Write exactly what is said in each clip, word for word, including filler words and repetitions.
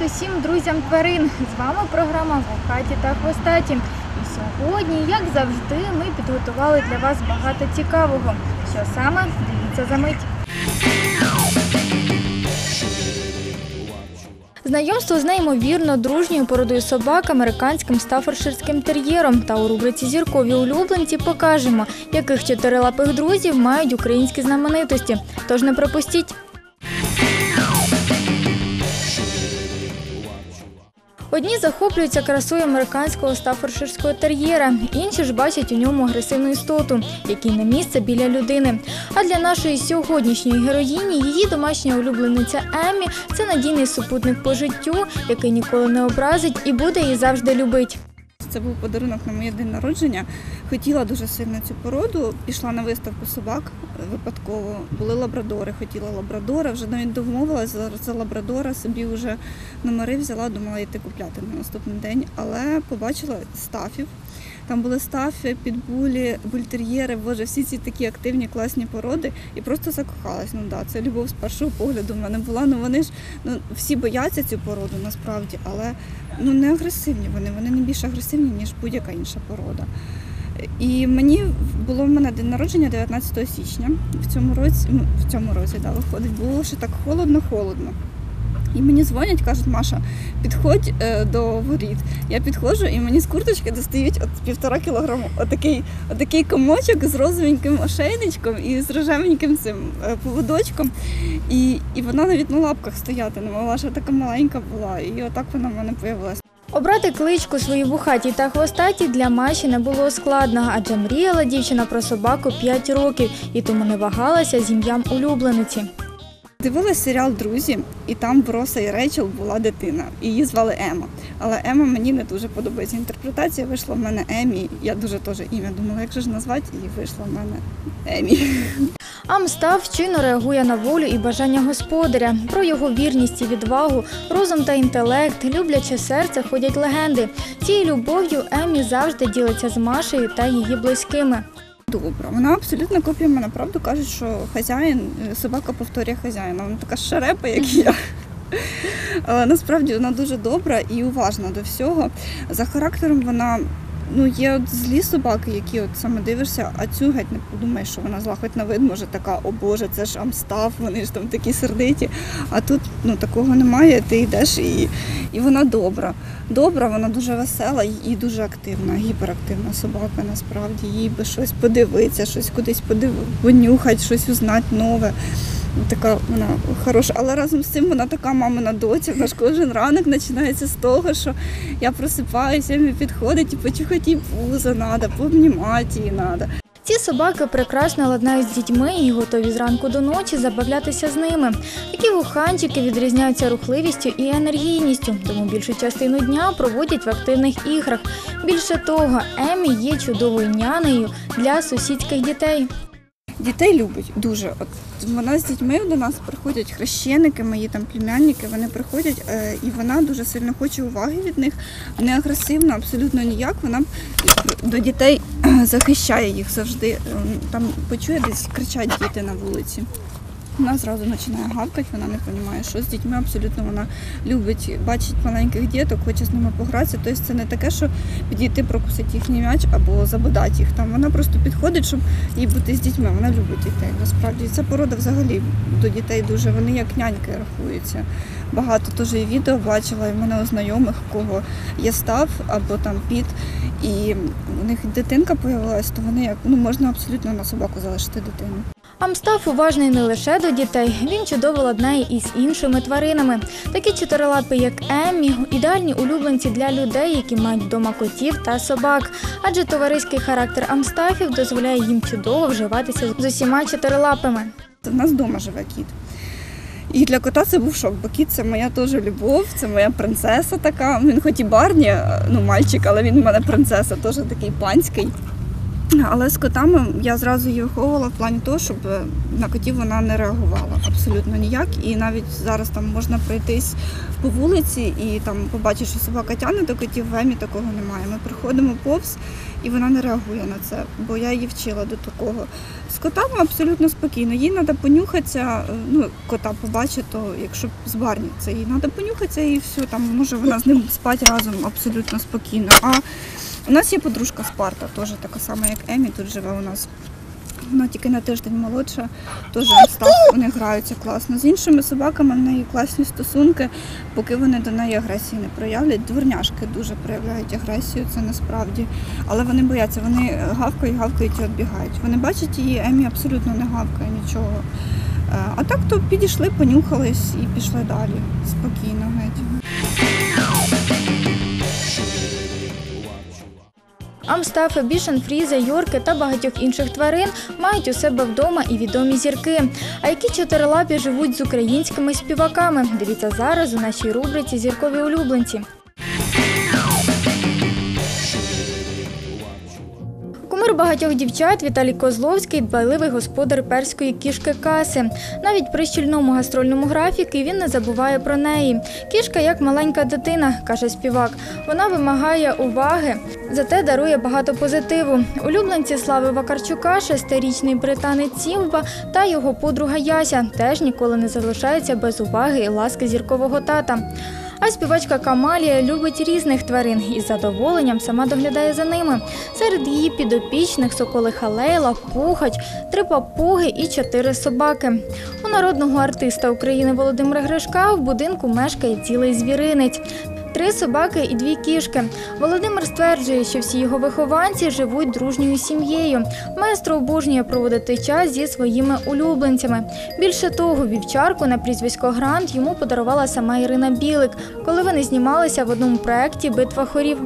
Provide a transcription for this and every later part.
усім друзям тварин! З вами програма «Вухаті та хвостаті». І сьогодні, як завжди, ми підготували для вас багато цікавого. Що саме? Дивіться за мить. Знайомство з неймовірно дружньою породою собак американським стаффордширським тер'єром. Та у рубриці «Зіркові улюбленці» покажемо, яких чотирилапих друзів мають українські знаменитості. Тож не пропустіть! Одні захоплюються красою американського стаффордширського тер'єра, інші ж бачать у ньому агресивну істоту, якій не місце біля людини. А для нашої сьогоднішньої героїні її домашня улюблениця Еммі – це надійний супутник по життю, який ніколи не образить і буде її завжди любить. Це був подарунок на моє день народження. Хотіла дуже сильно цю породу, пішла на виставку собак випадково. Були лабрадори, хотіла лабрадора, вже навіть домовилася за лабрадора, собі вже номери взяла, думала йти купляти на наступний день. Але побачила стафів. Там були стафи, підбулі, бультер'єри, боже, всі ці такі активні, класні породи. І просто закохалась. Ну да, це любов з першого погляду в мене була. Ну вони ж, ну всі бояться цю породу насправді, але ну не агресивні вони, вони не більш агресивні, ніж будь-яка інша порода. І мені було в мене день народження дев'ятнадцятого січня. В цьому році, ну, в цьому році, да, виходить, було ще так холодно-холодно. І мені дзвонять, кажуть: Маша, підходь е, до воріт. Я підходжу, і мені з курточки достають от півтора кілограму отакий, отакий комочок з розовеньким ошейничком і з рожевеньким цим е, поводочком. І, і вона навіть на лапках стояти не могла, що така маленька була. І отак вона в мене з'явилася. Обрати кличку своїй вухатій та хвостатій для Маші не було складно, адже мріяла дівчина про собаку п'ять років і тому не вагалася з ім'ям улюблениці. Дивилась серіал «Друзі», і там в Роса і Рейчел була дитина. Її звали Ема. Але Ема мені не дуже подобається інтерпретація. Вийшла в мене Емі. Я дуже теж ім'я думала, як же ж назвати, і вийшла в мене Емі. Амстаф вчинно реагує на волю і бажання господаря. Про його вірність і відвагу, розум та інтелект, любляче серце ходять легенди. Цією любов'ю Еммі завжди ділиться з Машею та її близькими. Добра. Вона абсолютно копія мене. Правду кажуть, що хазяїн, собака повторює хазяїна. Вона така шарепа, як я. Але насправді вона дуже добра і уважна до всього. За характером вона, ну, є от злі собаки, які от саме дивишся, а цю геть не подумаєш, що вона зла, хоч на вид, може така: о Боже, це ж Амстаф, вони ж там такі сердиті. А тут, ну, такого немає, ти йдеш і, і вона добра. Добра, вона дуже весела і дуже активна, гіперактивна собака насправді. Їй би щось подивитися, щось кудись подивитися, понюхати, щось узнати нове. Така вона хороша, але разом з цим вона така мамина доця. Наш кожен ранок починається з того, що я просипаюся, мені підходить і почухати їй пузо треба, пообнімати її треба. Ці собаки прекрасно ладнають з дітьми і готові зранку до ночі забавлятися з ними. Такі вуханчики відрізняються рухливістю і енергійністю, тому більшу частину дня проводять в активних іграх. Більше того, Еммі є чудовою нянею для сусідських дітей. Дітей любить дуже. От вона з дітьми до нас приходять хрещеники, мої там племянники, вони приходять, е, і вона дуже сильно хоче уваги від них. Не агресивна, абсолютно ніяк. Вона до дітей захищає їх завжди. Там почує, десь кричать діти на вулиці. Вона зразу починає гавкати, вона не розуміє, що з дітьми абсолютно вона любить, бачить маленьких діток, хоче з ними погратися. Тобто це не таке, що підійти, прокусити їхній м'яч або забодати їх там. Вона просто підходить, щоб їй бути з дітьми. Вона любить дітей, насправді. Ця порода взагалі до дітей дуже, вони як няньки рахуються. Багато теж і відео бачила, і в мене у знайомих, у кого є стаф або там піт, і у них дитинка з'явилася, то вони як, ну, можна абсолютно на собаку залишити дитину. Амстаф уважний не лише до дітей, він чудово ладнає і з іншими тваринами. Такі чотирилапі, як Еммі, ідеальні улюбленці для людей, які мають вдома котів та собак. Адже товариський характер амстафів дозволяє їм чудово вживатися з усіма чотирилапими. У нас вдома живе кіт. І для кота це був шок, бо кіт – це моя теж любов, це моя принцеса така. Він хоч і Барні, ну, мальчик, але він у мене принцеса, теж такий панський. Але з котами я зразу її виховувала в плані того, щоб на котів вона не реагувала абсолютно ніяк. І навіть зараз там можна пройтись по вулиці і там побачиш, що собака тягне до котів, в Емі такого немає. Ми приходимо повз, і вона не реагує на це, бо я її вчила до такого. З котами абсолютно спокійно. Їй треба понюхатися, ну, кота побачить, то якщо з Барні, це їй треба понюхатися і все, там може вона з ним спати разом абсолютно спокійно. А у нас є подружка Спарта, теж така сама, як Емі, тут живе у нас. Вона тільки на тиждень молодша, теж став, вони граються класно. З іншими собаками в неї класні стосунки, поки вони до неї агресії не проявлять. Дворняшки дуже проявляють агресію, це насправді. Але вони бояться, вони гавкають, гавкають і відбігають. Вони бачать її, Емі абсолютно не гавкає нічого. А так то підійшли, понюхались і пішли далі, спокійно геть. Амстафи, бішенфрізи, йорки та багатьох інших тварин мають у себе вдома і відомі зірки. А які чотирилапі живуть з українськими співаками? Дивіться зараз у нашій рубриці «Зіркові улюбленці». Кумир багатьох дівчат Віталій Козловський – дбайливий господар перської кішки Каси. Навіть при щільному гастрольному графіку він не забуває про неї. Кішка як маленька дитина, каже співак. Вона вимагає уваги, зате дарує багато позитиву. Улюбленці Слави Вакарчука – шестирічний британець Сімба та його подруга Яся теж ніколи не залишаються без уваги і ласки зіркового тата. А співачка Камалія любить різних тварин і з задоволенням сама доглядає за ними. Серед її підопічних соколиха Лейла, Пухач, три папуги і чотири собаки. У народного артиста України Володимира Гришка в будинку мешкає цілий звіринець. Три собаки і дві кішки. Володимир стверджує, що всі його вихованці живуть дружньою сім'єю. Маестро обожнює проводити час зі своїми улюбленцями. Більше того, вівчарку на прізвисько Грант йому подарувала сама Ірина Білик, коли вони знімалися в одному проєкті «Битва хорів».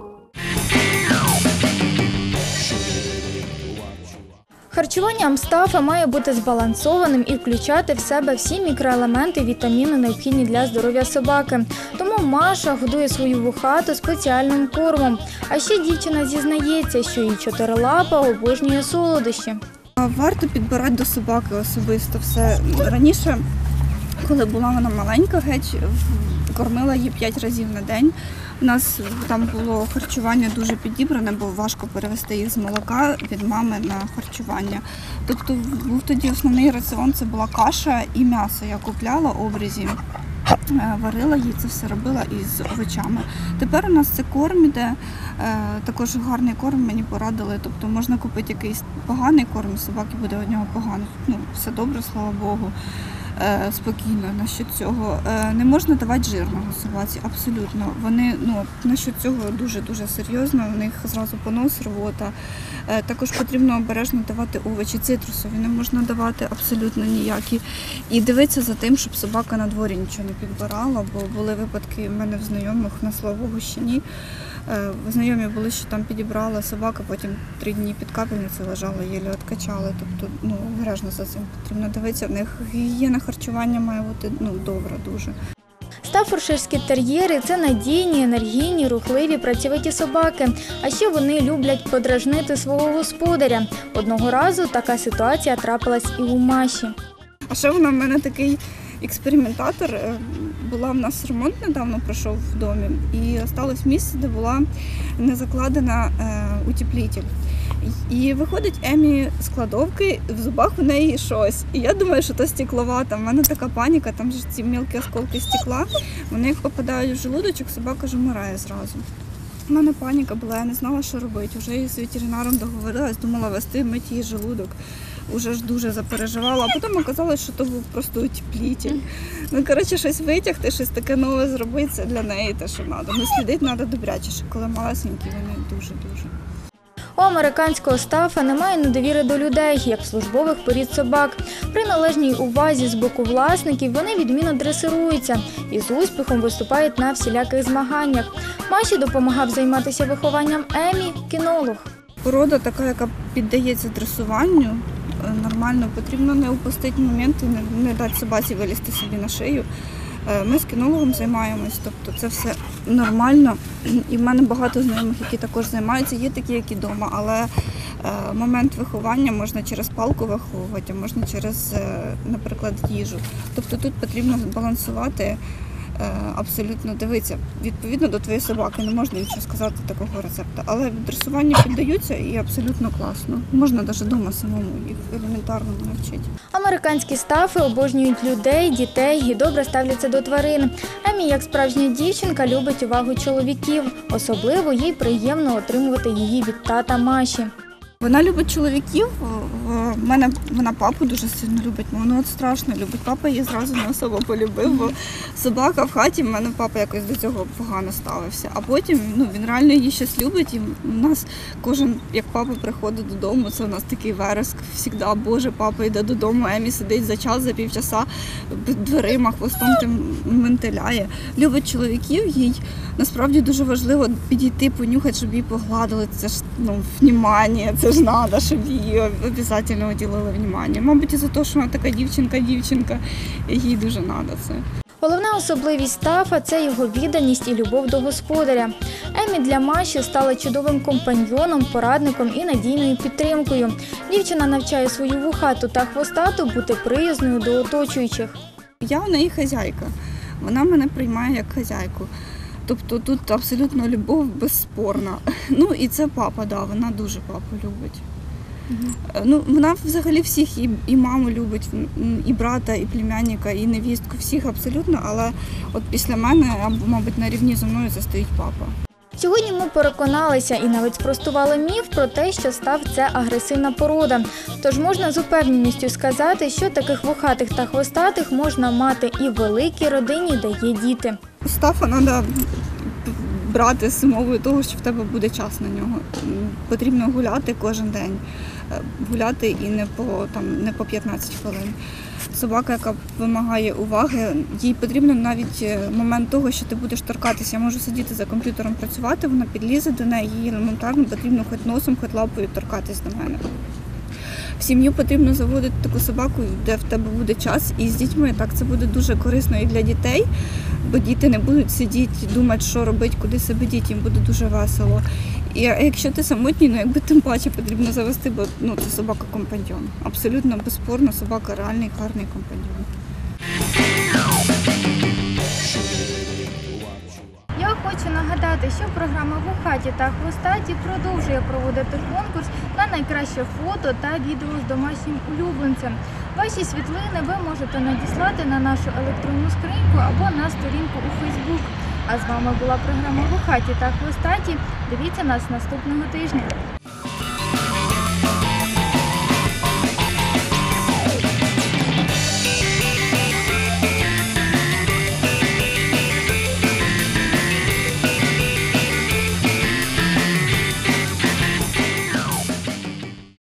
Харчування Амстафа має бути збалансованим і включати в себе всі мікроелементи і вітаміни, необхідні для здоров'я собаки. Тому Маша годує свою вухату спеціальним кормом. А ще дівчина зізнається, що її чотирилапа обожнює солодощі. Варто підбирати до собаки особисто все. Раніше, коли була вона маленька, геть, кормила її п'ять разів на день. У нас там було харчування дуже підібране, бо важко перевести їх з молока від мами на харчування. Тобто був тоді основний раціон, це була каша і м'ясо. Я купляла обрізі, варила її, це все робила із овочами. Тепер у нас це корм іде, також гарний корм мені порадили. Тобто можна купити якийсь поганий корм, собаки буде від нього погано. Ну, все добре, слава Богу. Спокійно насчет цього. Не можна давати жирного собаці, абсолютно. Вони, ну, насчет цього дуже-дуже серйозно, у них зразу понос, рвота. Також потрібно обережно давати овочі, цитрусові не можна давати абсолютно ніякі. І дивитися за тим, щоб собака на дворі нічого не підбирала, бо були випадки в мене в знайомих, на слава Богу, ще ні. Знайомі були, що там підібрала собака, потім три дні під капельницею лежала, єлі відкачали. Тобто, ну, обережно за цим потрібно дивитися. В них гігієна харчування має бути, ну, добра дуже. Стаффорширські тер'єри – це надійні, енергійні, рухливі, працьовиті собаки. А ще вони люблять подражнити свого господаря. Одного разу така ситуація трапилась і у Маші. А ще вона в мене такий експериментатор. Була в нас ремонт недавно пройшов в домі, і залишилось місце, де була не закладена е, утеплитель. І виходить Емі з кладовки, в зубах у неї щось. І я думаю, що то стекловата. В мене така паніка, там ж ці мілкі осколки стекла, вони як попадають в желудочок, собака ж вмирає зразу. У мене паніка була, я не знала, що робити. Вже з ветеринаром договорилась, думала вести мить її желудок. Уже ж дуже запереживала, а потім оказалось, що то був просто утеплитель. Ну, коротше, щось витягти, щось таке нове зробити, це для неї те, що треба. Ну, слідити треба добряче, що коли малесенькі, вони дуже-дуже. У американського стафа немає недовіри до людей, як службових порід собак. При належній увазі з боку власників вони відмінно дресируються і з успіхом виступають на всіляких змаганнях. Маші допомагав займатися вихованням Емі – кінолог. Порода така, яка піддається дресуванню, нормально, потрібно не упустити момент і не, не дати собаці вилізти собі на шию. Е, Ми з кінологом займаємось, тобто це все нормально. І в мене багато знайомих, які також займаються. Є такі, які вдома, але е, момент виховання можна через палку виховувати, а можна через, е, наприклад, їжу. Тобто тут потрібно балансувати. Абсолютно дивиться, відповідно до твоєї собаки, не можна нічого сказати такого рецепту. Але дресуванню піддаються і абсолютно класно. Можна навіть вдома самому їх елементарному навчити. Американські стафи обожнюють людей, дітей і добре ставляться до тварин. Емі, як справжня дівчинка, любить увагу чоловіків. Особливо їй приємно отримувати її від тата Маші. Вона любить чоловіків, в мене вона папу дуже сильно любить, ну от страшно любить. Папа її зразу не особо полюбив, бо собака в хаті, в мене папа якось до цього погано ставився. А потім ну, він реально її щось любить, і в нас кожен, як папа приходить додому, це у нас такий вереск, завжди, боже, папа йде додому, Емі сидить за час, за півчаса, дверима, хвостом тим ментиляє. Любить чоловіків, їй насправді дуже важливо підійти, понюхати, щоб її погладили, це ж ну, внімання, це ж треба, щоб її обов'язково уділили внимання. Мабуть, із-за того, що вона така дівчинка-дівчинка, їй дуже треба це. Головна особливість стафа – це його відданість і любов до господаря. Емі для Маші стала чудовим компаньйоном, порадником і надійною підтримкою. Дівчина навчає свою вухату та хвостату бути приязною до оточуючих. Я в неї хазяйка, вона мене приймає як хазяйку. Тобто тут абсолютно любов безспорна. Ну і це папа, да, вона дуже папу любить. Угу. Ну, вона взагалі всіх, і, і маму любить, і брата, і племянника, і невістку, всіх абсолютно, але от після мене, або, мабуть, на рівні зі мною застоїть папа. Сьогодні ми переконалися і навіть спростували міф про те, що стаф – це агресивна порода. Тож можна з упевненістю сказати, що таких вухатих та хвостатих можна мати і в великій родині, де є діти. Стафа треба брати з умовою того, що в тебе буде час на нього. Потрібно гуляти кожен день, гуляти і не по, там, не по п'ятнадцять хвилин. Собака, яка вимагає уваги, їй потрібно навіть момент того, що ти будеш торкатися. Я можу сидіти за комп'ютером, працювати, вона підлізе до неї, їй елементарно потрібно хоч носом, хоч лапою торкатись до мене. В сім'ю потрібно заводити таку собаку, де в тебе буде час, і з дітьми так це буде дуже корисно і для дітей, бо діти не будуть сидіти, думати, що робити, куди себе діти, їм буде дуже весело. І якщо ти самотній, ну якби тим паче потрібно завести, бо ну, це собака-компаньйон. Абсолютно безспорно, собака реальний, гарний компаньйон. Я хочу нагадати, що програма «Вухаті та хвостаті» продовжує проводити конкурс на найкраще фото та відео з домашнім улюбленцем. Ваші світлини ви можете надіслати на нашу електронну скриньку або на сторінку у Фейсбук. А з вами була програма «Вухаті та хвостаті». Дивіться нас наступного тижня.